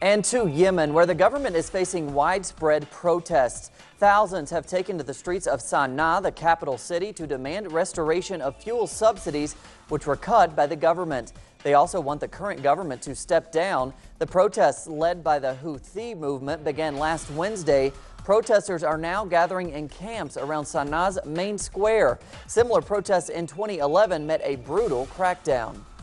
And to Yemen, where the government is facing widespread protests. Thousands have taken to the streets of Sana'a, the capital city, to demand restoration of fuel subsidies, which were cut by the government. They also want the current government to step down. The protests led by the Houthi movement began last Wednesday. Protesters are now gathering in camps around Sana'a's main square. Similar protests in 2011 met a brutal crackdown.